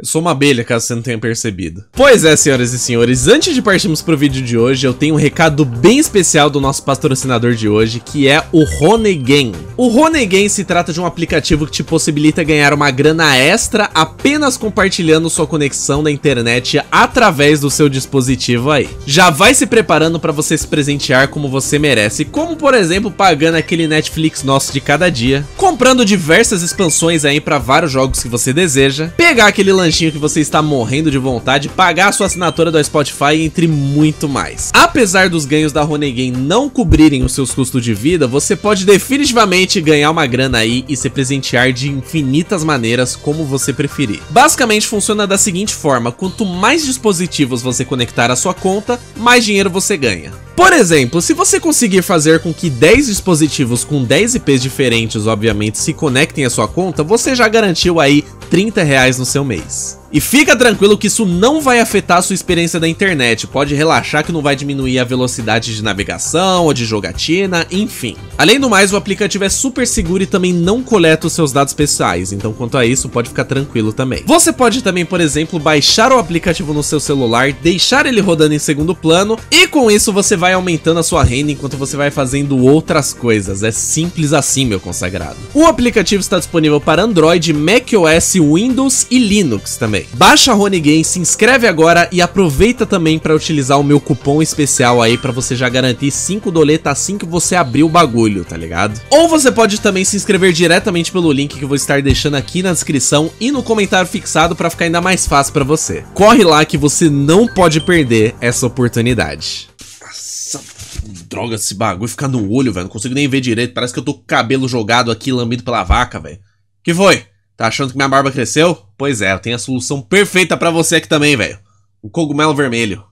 Eu sou uma abelha, caso você não tenha percebido. Pois é, senhoras e senhores, antes de partirmos pro vídeo de hoje, eu tenho um recado bem especial do nosso patrocinador de hoje, que é o Honegame. O Honegame se trata de um aplicativo que te possibilita ganhar uma grana extra apenas compartilhando sua conexão na internet através do seu dispositivo aí. Já vai se preparando para você se presentear como você merece, como por exemplo pagando aquele Netflix nosso de cada dia, comprando diversas expansões aí para vários jogos que você deseja, pegar aquele lanchinho que você está morrendo de vontade, pagar a sua assinatura do Spotify, entre muito mais. Apesar dos ganhos da Honegame não cobrirem os seus custos de vida, você pode definitivamente ganhar uma grana aí e se presentear de infinitas maneiras como você preferir. Basicamente funciona da seguinte forma: quanto mais dispositivos você conectar à sua conta, mais dinheiro você ganha. Por exemplo, se você conseguir fazer com que 10 dispositivos com 10 IPs diferentes, obviamente, se conectem à sua conta, você já garantiu aí R$30 no seu mês. E fica tranquilo que isso não vai afetar a sua experiência da internet, pode relaxar que não vai diminuir a velocidade de navegação ou de jogatina, enfim. Além do mais, o aplicativo é super seguro e também não coleta os seus dados pessoais, então quanto a isso, pode ficar tranquilo também. Você pode também, por exemplo, baixar o aplicativo no seu celular, deixar ele rodando em segundo plano, e com isso você vai aumentando a sua renda enquanto você vai fazendo outras coisas. É simples assim, meu consagrado. O aplicativo está disponível para Android, macOS, Windows e Linux também. Baixa a Honegame, se inscreve agora e aproveita também para utilizar o meu cupom especial aí para você já garantir 5 doletas assim que você abrir o bagulho, tá ligado? Ou você pode também se inscrever diretamente pelo link que eu vou estar deixando aqui na descrição e no comentário fixado para ficar ainda mais fácil para você. Corre lá que você não pode perder essa oportunidade. Nossa, droga, esse bagulho fica no olho, velho. Não consigo nem ver direito. Parece que eu tô com o cabelo jogado aqui, lambido pela vaca, velho. Que foi? Tá achando que minha barba cresceu? Pois é, eu tenho a solução perfeita pra você aqui também, velho. O cogumelo vermelho.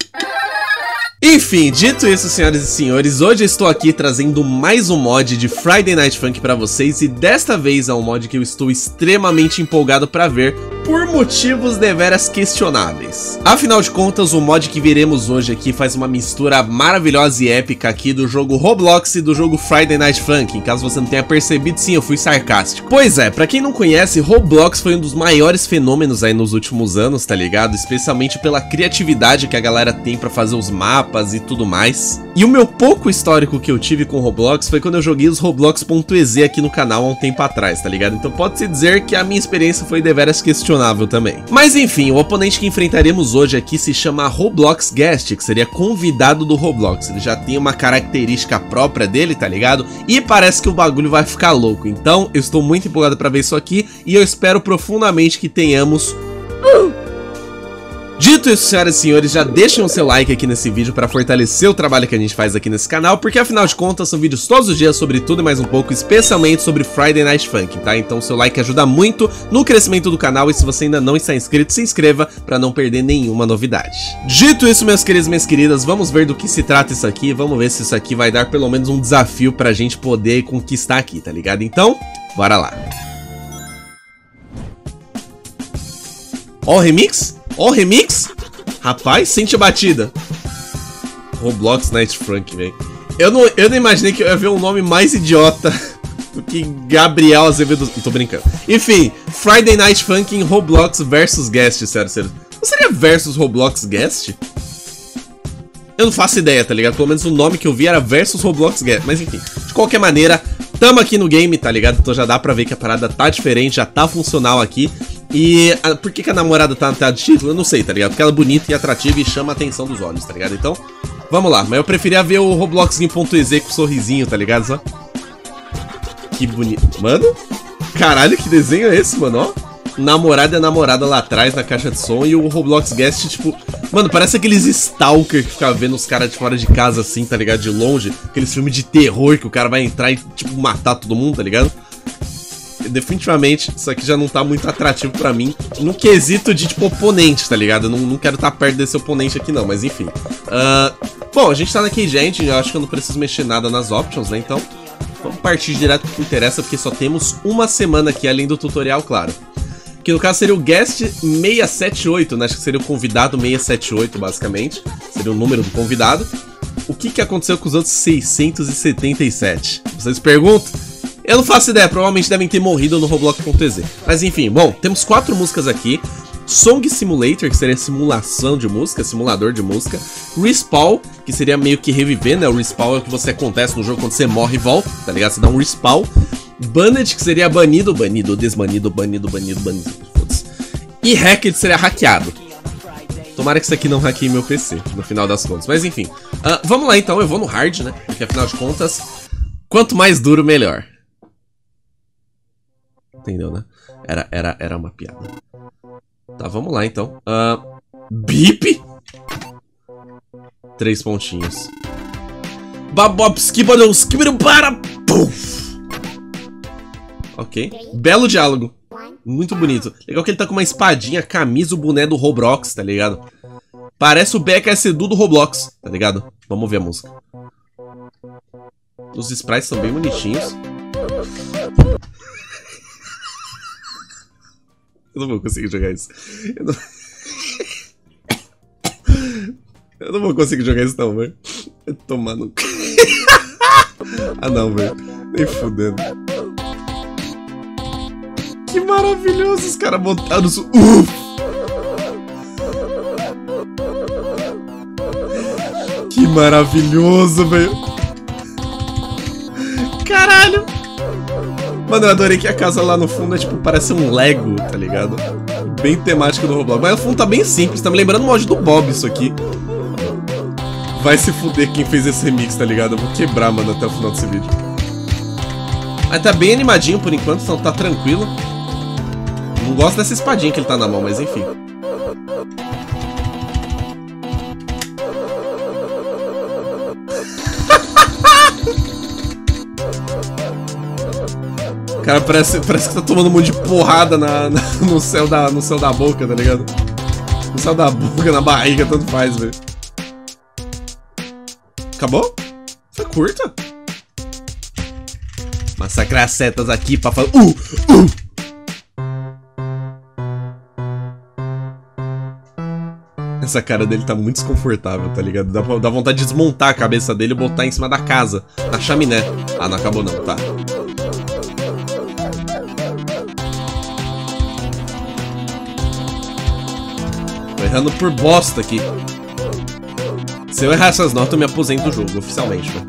Enfim, dito isso, senhoras e senhores, hoje eu estou aqui trazendo mais um mod de Friday Night Funkin' pra vocês, e desta vez é um mod que eu estou extremamente empolgado pra ver, por motivos deveras questionáveis. Afinal de contas, o mod que veremos hoje aqui faz uma mistura maravilhosa e épica aqui do jogo Roblox e do jogo Friday Night Funkin'. Caso você não tenha percebido, sim, eu fui sarcástico. Pois é, pra quem não conhece, Roblox foi um dos maiores fenômenos aí nos últimos anos, tá ligado? Especialmente pela criatividade que a galera tem pra fazer os mapas e tudo mais. E o meu pouco histórico que eu tive com Roblox foi quando eu joguei os Roblox.exe aqui no canal há um tempo atrás, tá ligado? Então pode-se dizer que a minha experiência foi deveras questionável também. Mas enfim, o oponente que enfrentaremos hoje aqui se chama Roblox Guest, que seria convidado do Roblox. Ele já tem uma característica própria dele, tá ligado? E parece que o bagulho vai ficar louco. Então eu estou muito empolgado pra ver isso aqui e eu espero profundamente que tenhamos... Dito isso, senhoras e senhores, já deixem o seu like aqui nesse vídeo para fortalecer o trabalho que a gente faz aqui nesse canal, porque afinal de contas são vídeos todos os dias sobre tudo e mais um pouco, especialmente sobre Friday Night Funkin', tá? Então o seu like ajuda muito no crescimento do canal, e se você ainda não está inscrito, se inscreva para não perder nenhuma novidade. Dito isso, meus queridos e minhas queridas, vamos ver do que se trata isso aqui, vamos ver se isso aqui vai dar pelo menos um desafio pra gente poder conquistar aqui, tá ligado? Então, bora lá. Ó o remix? Ó o remix? Rapaz, sente a batida. Roblox Night Funkin', velho. Eu não imaginei que eu ia ver um nome mais idiota do que Gabriel Azevedo. Tô brincando. Enfim, Friday Night Funkin' Roblox versus Guest, sério. Não seria versus Roblox Guest? Eu não faço ideia, tá ligado? Pelo menos o nome que eu vi era versus Roblox Guest. Mas enfim, de qualquer maneira, tamo aqui no game, tá ligado? Então já dá pra ver que a parada tá diferente, já tá funcional aqui. E por que a namorada tá na tela de título? Eu não sei, tá ligado? Porque ela é bonita e atrativa e chama a atenção dos olhos, tá ligado? Então, vamos lá. Mas eu preferia ver o Robloxinho.exe com um sorrisinho, tá ligado? Só. Que bonito. Mano, caralho, que desenho é esse, mano? Ó, namorada e namorada lá atrás na caixa de som. E o Roblox Guest, tipo... Mano, parece aqueles stalker que ficam vendo os caras de fora de casa assim, tá ligado? De longe. Aqueles filmes de terror que o cara vai entrar e, tipo, matar todo mundo, tá ligado? Definitivamente, isso aqui já não tá muito atrativo pra mim no quesito de, tipo, oponente, tá ligado? Eu não quero estar perto desse oponente aqui não, mas enfim. Bom, a gente tá na Cage Engine, eu acho que eu não preciso mexer nada nas options, né? Então, vamos partir direto pro que interessa, porque só temos uma semana aqui, além do tutorial, claro. Que no caso seria o Guest 678, né? Acho que seria o convidado 678, basicamente. Seria o número do convidado. O que aconteceu com os outros 677? Vocês perguntam? Eu não faço ideia, provavelmente devem ter morrido no Roblox.exe. Mas enfim, bom, temos 4 músicas aqui. Song Simulator, que seria simulação de música, simulador de música. Respawn, que seria meio que reviver, né? O respawn é o que você acontece no jogo quando você morre e volta, tá ligado? Você dá um respawn. Banned, que seria banido, desbanido, banido. Foda-se. E hacked seria hackeado. Tomara que isso aqui não hackeie meu PC, no final das contas. Mas enfim, vamos lá então, eu vou no hard, né? Porque afinal de contas, quanto mais duro, melhor. Entendeu, né? Era uma piada. Tá, vamos lá então. Bip? 3 pontinhos. Babob, skibadão, skibadão, para! Puf! Ok. Belo diálogo. Muito bonito. Legal que ele tá com uma espadinha, camisa, o boné do Roblox, tá ligado? Parece o BKS do Roblox, tá ligado? Vamos ouvir a música. Os sprites são bem bonitinhos. Eu não vou conseguir jogar isso. Eu não vou conseguir jogar isso não, velho. Tomar no... Ah não, velho. Nem fudendo. Que maravilhoso, os caras botaram os... Que maravilhoso, velho. Caralho. Mano, eu adorei que a casa lá no fundo é tipo, parece um Lego, tá ligado? Bem temático do Roblox. Mas o fundo tá bem simples, tá me lembrando o mod do Bob isso aqui. Vai se fuder quem fez esse remix, tá ligado? Eu vou quebrar, mano, até o final desse vídeo. Mas tá bem animadinho por enquanto, então tá tranquilo. Não gosto dessa espadinha que ele tá na mão, mas enfim. Cara, parece que tá tomando um monte de porrada no céu da boca, tá ligado? No céu da boca, na barriga, tanto faz, velho. Acabou? Foi curta. Massacrar as setas aqui pra falar... Essa cara dele tá muito desconfortável, tá ligado? Dá vontade de desmontar a cabeça dele e botar em cima da casa, na chaminé. Ah, não acabou não, tá. Tô errando por bosta aqui. Se eu errar essas notas, eu me aposento do jogo, oficialmente, velho.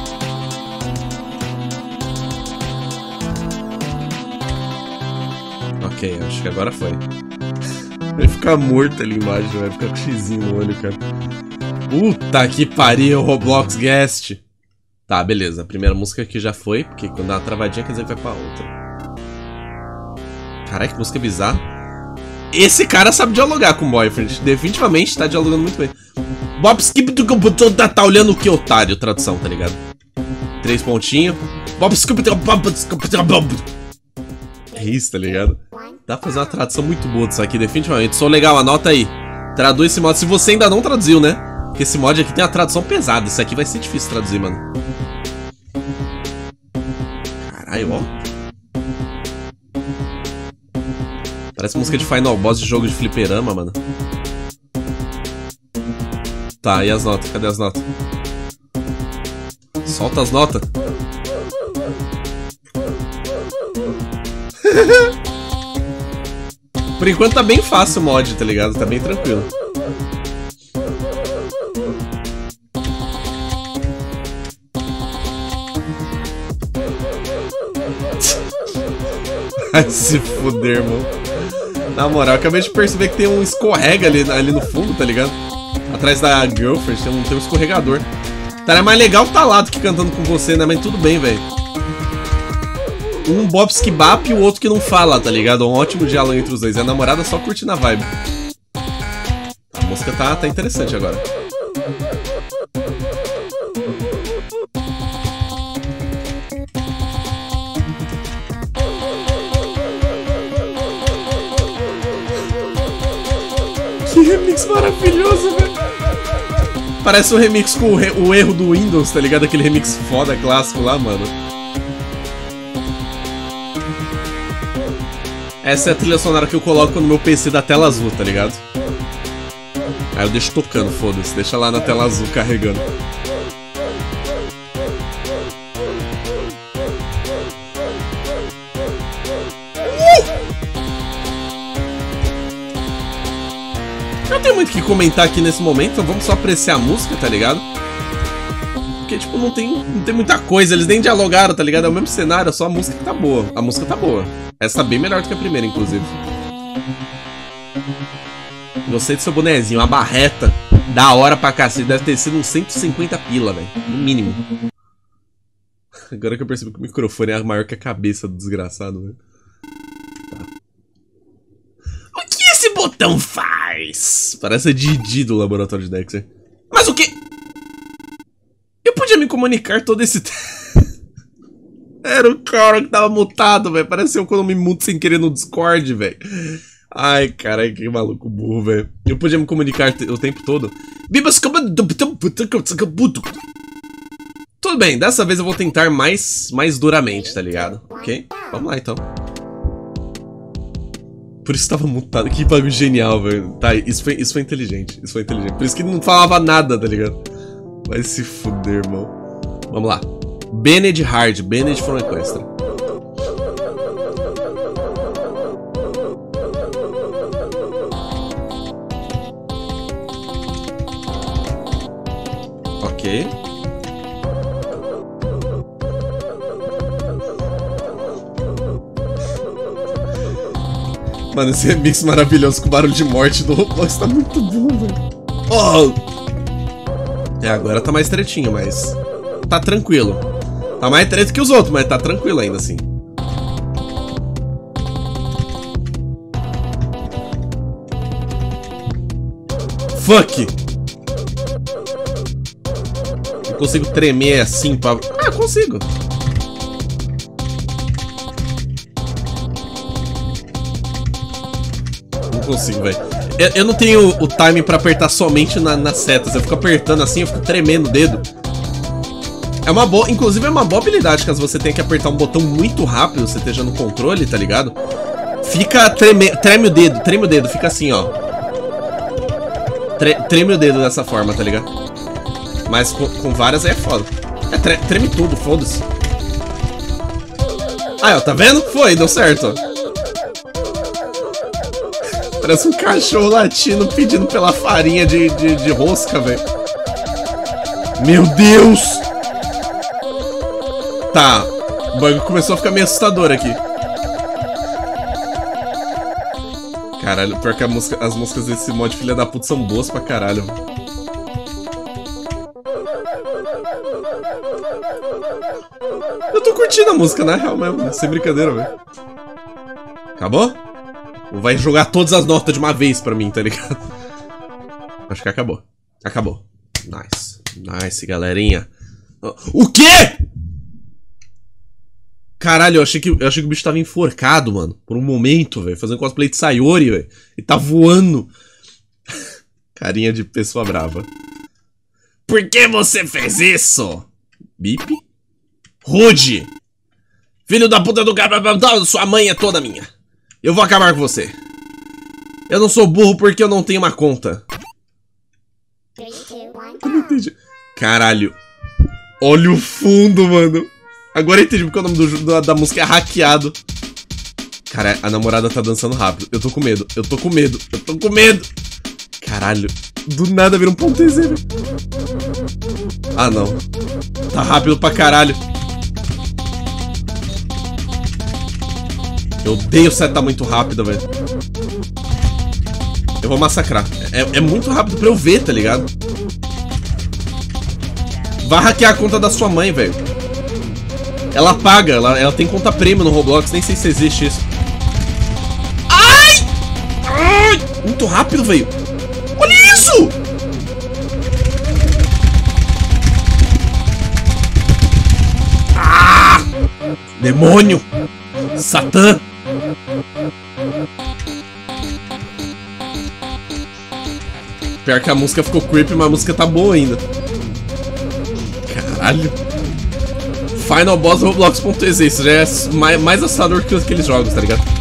Ok, acho que agora foi. Vai ficar morto ali embaixo, vai ficar com xizinho no olho, cara. Puta que pariu, Roblox Guest. Tá, beleza. A primeira música aqui já foi, porque quando dá uma travadinha quer dizer que vai pra outra. Caralho, que música bizarra. Esse cara sabe dialogar com o boyfriend. Definitivamente tá dialogando muito bem. Bob Skip do computador tá olhando o que, otário? Tradução, tá ligado? 3 pontinhos. Bob Skip do computador. É isso, tá ligado? Dá pra fazer uma tradução muito boa disso aqui, definitivamente. Sou legal, anota aí. Traduz esse mod, se você ainda não traduziu, né? Porque esse mod aqui tem uma tradução pesada. Isso aqui vai ser difícil traduzir, mano. Caralho, ó. Parece música de Final Boss de jogo de fliperama, mano. Tá, e as notas? Cadê as notas? Solta as notas. Por enquanto tá bem fácil o mod, tá ligado? Tá bem tranquilo. Vai se fuder, irmão. Na moral, eu acabei de perceber que tem um escorrega ali no fundo, tá ligado? Atrás da girlfriend tem um escorregador. Tá, é mais legal tá lá do que cantando com você, né? Mas tudo bem, velho. Um Bob Skibap e o outro que não fala, tá ligado? Um ótimo diálogo entre os dois. E a namorada só curtindo a vibe. A música tá interessante agora. Que remix maravilhoso, velho. Parece um remix com o erro do Windows, tá ligado? Aquele remix foda, clássico lá, mano. Essa é a trilha sonora que eu coloco no meu PC da tela azul, tá ligado? Aí eu deixo tocando, foda-se. Deixa lá na tela azul carregando. Não tem muito o que comentar aqui nesse momento, então vamos só apreciar a música, tá ligado? Porque, tipo, não tem muita coisa, eles nem dialogaram, tá ligado? É o mesmo cenário, só a música que tá boa. A música tá boa. Essa tá bem melhor do que a primeira, inclusive. Gostei do seu bonezinho, uma barreta. Da hora pra cacete, deve ter sido uns 150 pila, velho. No mínimo. Agora que eu percebi que o microfone é maior que a cabeça do desgraçado, velho. Tá. O que esse botão faz? Parece a Didi do laboratório de Dexter. Mas o que? Eu podia me comunicar todo esse tempo. Era o cara que tava mutado, velho. Parece eu quando eu me muto sem querer no Discord, velho. Ai, caralho, que maluco burro, velho. Eu podia me comunicar o tempo todo. Tudo bem, dessa vez eu vou tentar mais duramente, tá ligado? Ok? Vamos lá, então. Por isso tava mutado. Que bagulho genial, velho. Tá, isso foi inteligente. Isso foi inteligente. Por isso que ele não falava nada, tá ligado? Vai se fuder, irmão. Vamos lá. Bennett Hard. Bennett from Equestria. Ok. Mano, esse remix maravilhoso com barulho de morte do Roblox tá muito bom, velho. Oh! É, agora tá mais tretinho, mas tá tranquilo. Tá mais treta que os outros, mas tá tranquilo ainda assim. Fuck! Eu consigo tremer assim pra... Ah, consigo. Não consigo, velho. Eu não tenho o timing pra apertar somente nas setas. Eu fico apertando assim, eu fico tremendo o dedo. É uma boa... Inclusive é uma boa habilidade, caso você tenha que apertar um botão muito rápido, você esteja no controle, tá ligado? Fica... Treme o dedo, fica assim, ó. Treme o dedo dessa forma, tá ligado? Mas com várias aí é foda. É, treme tudo, foda-se. Aí, ó, tá vendo? Foi, deu certo, ó. Parece um cachorro latino pedindo pela farinha de rosca, velho. Meu Deus! Tá, o bagulho começou a ficar meio assustador aqui. Caralho, pior que as músicas desse mod filha da puta são boas pra caralho. Eu tô curtindo a música, na real mesmo, sem brincadeira, velho. Acabou? Ou vai jogar todas as notas de uma vez pra mim, tá ligado? Acho que acabou. Acabou. Nice. Nice, galerinha. O quê? Caralho, eu achei que o bicho tava enforcado, mano. Por um momento, velho. Fazendo cosplay de Sayori, velho. E tá voando. Carinha de pessoa brava. Por que você fez isso? Bip? Rude! Filho da puta do cara, sua mãe é toda minha. Eu vou acabar com você. Eu não sou burro porque eu não tenho uma conta. Eu não entendi. Caralho. Olha o fundo, mano. Agora eu entendi porque o nome da música é hackeado. Cara, a namorada tá dançando rápido. Eu tô com medo. Eu tô com medo. Eu tô com medo. Caralho. Do nada vira um ponto Z, velho. Ah, não. Tá rápido pra caralho. Eu odeio seta muito rápida, velho. Eu vou massacrar. É muito rápido pra eu ver, tá ligado? Vai hackear a conta da sua mãe, velho. Ela paga, ela tem conta premium no Roblox. Nem sei se existe isso. Ai! Ai! Muito rápido, velho. Olha isso! Ah! Demônio! Satã! Pior que a música ficou creepy, mas a música tá boa ainda. Caralho. Final Boss Roblox.exe. Isso já é mais assustador que aqueles jogos, tá ligado?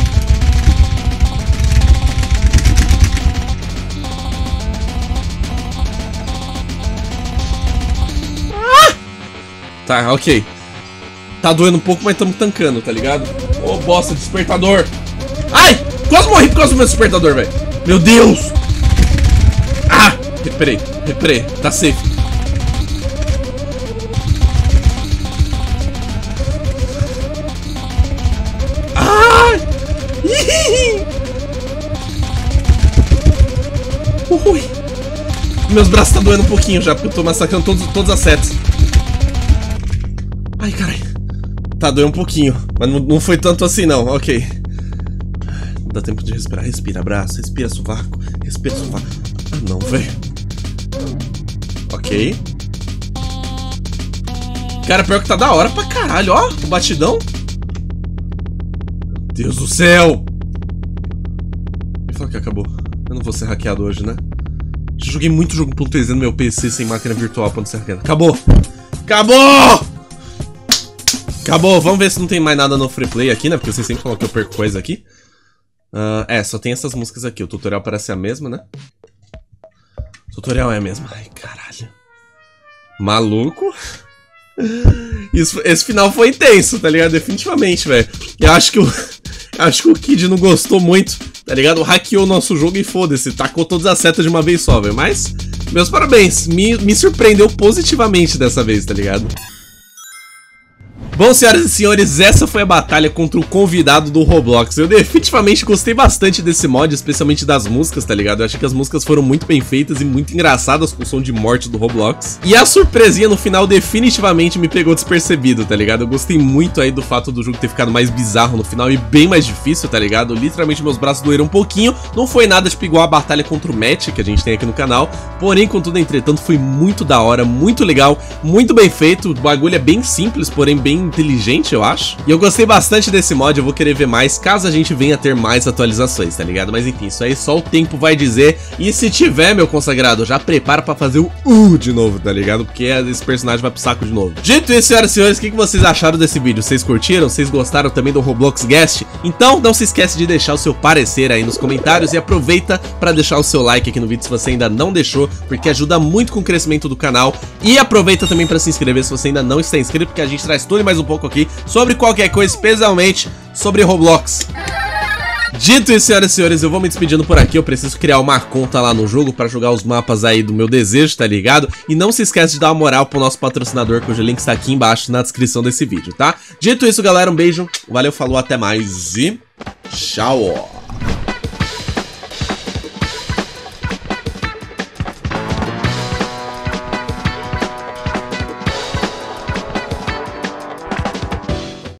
Ah! Tá, ok. Tá doendo um pouco, mas estamos tancando, tá ligado? Ô, bosta, despertador. Ai! Quase morri por causa do meu despertador, velho. Meu Deus! Recuperei. Tá safe. Ai! Ui! Meus braços tá doendo um pouquinho já, porque eu tô massacrando todas as setas. Ai, caralho. Tá, doendo um pouquinho. Mas não foi tanto assim, não. Ok. Não dá tempo de respirar. Respira, braço. Respira, sovaco. Respira, sovaco. Ah, não, velho. Ok. Cara, pior que tá da hora pra caralho, ó. O batidão. Meu Deus do céu. Me fala que acabou. Eu não vou ser hackeado hoje, né? Já joguei muito jogo pelo 3D no meu PC sem máquina virtual pra não ser hackeado. Acabou. Acabou. Vamos ver se não tem mais nada no free play aqui, né? Porque vocês sempre falam que eu perco coisa aqui. Só tem essas músicas aqui. O tutorial parece a mesma, né? O tutorial é a mesma. Ai, caralho. Maluco. Esse final foi intenso, tá ligado? Definitivamente, velho. Eu acho que o Kid não gostou muito, tá ligado? Hackeou o nosso jogo e foda-se. Tacou todas as setas de uma vez só, velho. Mas, meus parabéns. Me surpreendeu positivamente dessa vez, tá ligado? Bom, senhoras e senhores, essa foi a batalha contra o convidado do Roblox. Eu definitivamente gostei bastante desse mod, especialmente das músicas, tá ligado? Eu achei que as músicas foram muito bem feitas e muito engraçadas com o som de morte do Roblox. E a surpresinha no final definitivamente me pegou despercebido, tá ligado? Eu gostei muito aí do fato do jogo ter ficado mais bizarro no final e bem mais difícil, tá ligado? Literalmente meus braços doeram um pouquinho. Não foi nada tipo igual a batalha contra o Matt que a gente tem aqui no canal. Porém, contudo, entretanto, foi muito da hora, muito legal, muito bem feito. O bagulho é bem simples, porém bem inteligente, eu acho. E eu gostei bastante desse mod, eu vou querer ver mais caso a gente venha ter mais atualizações, tá ligado? Mas enfim, isso aí só o tempo vai dizer. E se tiver, meu consagrado, já prepara pra fazer o de novo, tá ligado? Porque esse personagem vai pro saco de novo. Dito isso, senhoras e senhores, o que vocês acharam desse vídeo? Vocês curtiram? Vocês gostaram também do Roblox Guest? Então não se esquece de deixar o seu parecer aí nos comentários e aproveita pra deixar o seu like aqui no vídeo se você ainda não deixou, porque ajuda muito com o crescimento do canal. E aproveita também pra se inscrever se você ainda não está inscrito, porque a gente traz tudo e mais um pouco aqui sobre qualquer coisa, especialmente sobre Roblox. Dito isso, senhoras e senhores, eu vou me despedindo por aqui. Eu preciso criar uma conta lá no jogo pra jogar os mapas aí do meu desejo, tá ligado? E não se esquece de dar uma moral pro nosso patrocinador, cujo link está aqui embaixo na descrição desse vídeo, tá? Dito isso, galera, um beijo, valeu, falou, até mais e tchau!